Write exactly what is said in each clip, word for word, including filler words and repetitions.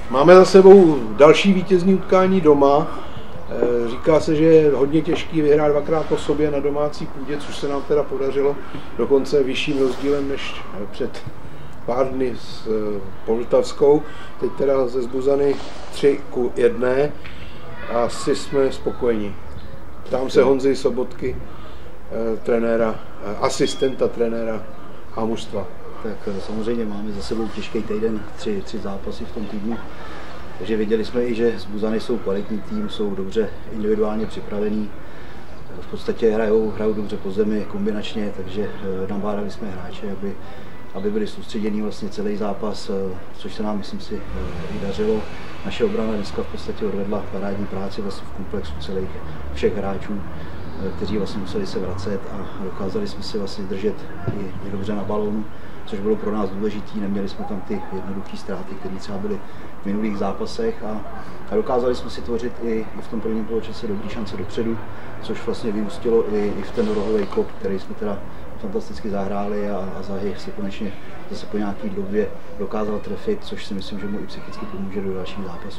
Máme za sebou další vítězní utkání doma. Říká se, že je hodně těžký vyhrát dvakrát po sobě na domácí půdě, což se nám teda podařilo dokonce vyšším rozdílem než před pár dny s Poltavskou. Teď teda ze Zbuzany tři ku jedné. Asi jsme spokojeni. Ptám se Honzy Sobotky, trenéra, asistenta trenéra a mužstva. Tak samozřejmě máme za sebou těžký týden, tři, tři zápasy v tom týdnu. Takže viděli jsme i, že Zbuzany jsou kvalitní tým, jsou dobře individuálně připravení. V podstatě hrajou, hrajou dobře po zemi, kombinačně, takže nabádali jsme hráče, aby, aby byli soustředění vlastně celý zápas, což se nám, myslím si, i dařilo. Naše obrana dneska v podstatě odvedla parádní práci vlastně v komplexu celých všech hráčů, kteří vlastně museli se vracet a dokázali jsme si vlastně držet i, i dobře na balónu, což bylo pro nás důležité. Neměli jsme tam ty jednoduché ztráty, které třeba byly v minulých zápasech a, a dokázali jsme si tvořit i, i v tom prvním poločase dobrý šance dopředu, což vlastně vyústilo i, i v ten rohový kop, který jsme teda fantasticky zahráli a, a Zahy si konečně zase po nějaké době dokázal trefit, což si myslím, že mu i psychicky pomůže do dalších zápasů.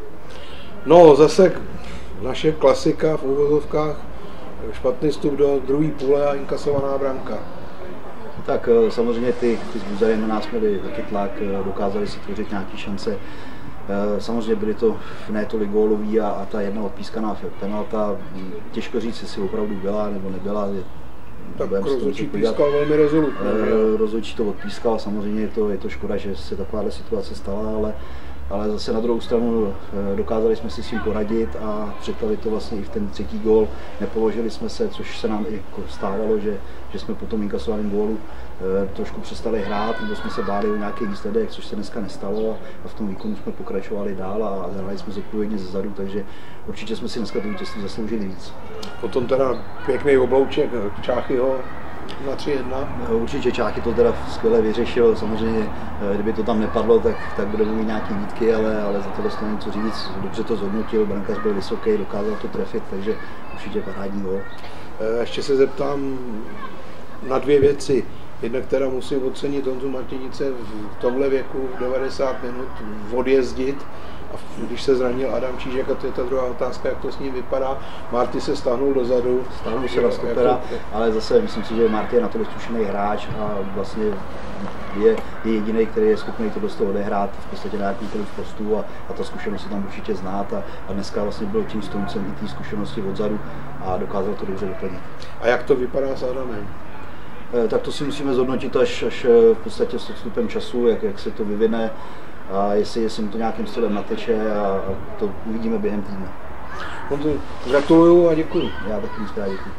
No zase naše klasika v úvozovkách, špatný vstup do druhé půle a inkasovaná branka. Tak samozřejmě ty, ty Zbuzany na nás měli taky tlak, dokázali si tvořit nějaké šance. Samozřejmě byly to ne tolik gólový a, a ta jedna odpískaná penalta, těžko říct, jestli opravdu byla nebo nebyla. Tak rozhodčí pískal velmi rezolutně. Rozhodčí to odpískal, samozřejmě je to, je to škoda, že se takováhle situace stala, ale, ale zase na druhou stranu dokázali jsme si s tím poradit a přetavit to vlastně i v ten třetí gól. Nepoložili jsme se, což se nám i stávalo, že, že jsme po tom inkasovaném gólu trošku přestali hrát, nebo jsme se báli o nějaký výsledek, což se dneska nestalo a v tom výkonu jsme pokračovali dál a hráli jsme zodpovědně zezadu, takže určitě jsme si dneska to vítězství zasloužili víc. Potom teda pěkný oblouček Čáchyho na tři jedna. Určitě Čáchy to teda skvěle vyřešil, samozřejmě kdyby to tam nepadlo, tak, tak budeme mít nějaké výtky, ale, ale za tohle to něco říct, dobře to zhodnotil, brankář byl vysoký, dokázal to trefit, takže určitě parádní gól. Ještě se zeptám na dvě věci. Jednak teda musím ocenit Honzu Martinice v tomhle věku devadesát minut odjezdit. A když se zranil Adam Čížek, a to je ta druhá otázka, jak to s ním vypadá. Marty se stáhnul dozadu. Stáhnul se na stopera, jako... ale zase myslím si, že Marty je natolik zkušený hráč a vlastně je, je jediný, který je schopný to dost odehrát v podstatě na jakýkoliv postu a, a ta zkušenost je tam určitě znát a, a dneska vlastně byl tím strůmcem i té zkušenosti odzadu a dokázal to dobře doplnit. A jak to vypadá s Adamem? Tak to si musíme zhodnotit až, až v podstatě s odstupem času, jak, jak se to vyvine a jestli, jestli mu to nějakým stylem nateče a to uvidíme během týdne. Gratuluju a děkuji. Já taky moc krát děkuji.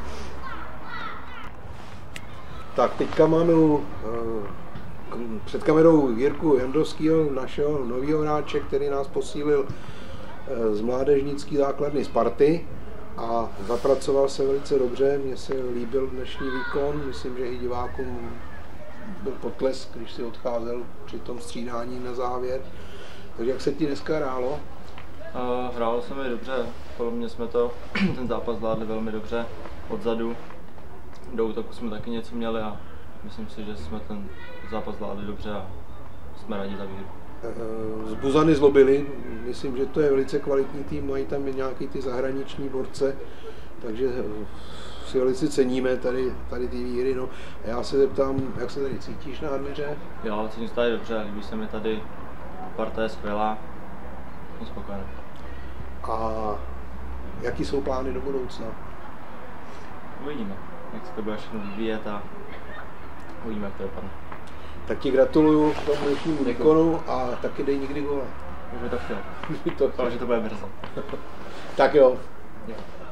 Tak teďka máme u, před kamerou Jirku Jandovského, našeho nového hráče, který nás posílil z mládežnické základny Sparty. A zapracoval se velice dobře, mně se líbil dnešní výkon, myslím, že i divákům byl potlesk, když si odcházel při tom střídání na závěr. Takže jak se ti dneska hrálo? Uh, hrálo se mi dobře, podle mě jsme to, ten zápas zvládli velmi dobře odzadu. Do útoku jsme taky něco měli a myslím si, že jsme ten zápas zvládli dobře a jsme rádi za výhru. Zbuzany zlobili, myslím, že to je velice kvalitní tým, mají tam i nějaký ty zahraniční borce, takže si velice ceníme tady, tady ty výhry. No. A já se zeptám, jak se tady cítíš na Admiře? Jo, cítím se tady dobře, líbí se mi tady, parta je skvělá, jsem spokojený. A jaký jsou plány do budoucna? Uvidíme, jak se to bude všechno vyvíjet a uvidíme, jak to dopadne. Tak ti gratuluju k tomu dnešnímu výkonu a taky dej nikdy góla. Už by to chtěl. Doufám, že to bude brzo. Tak jo. jo.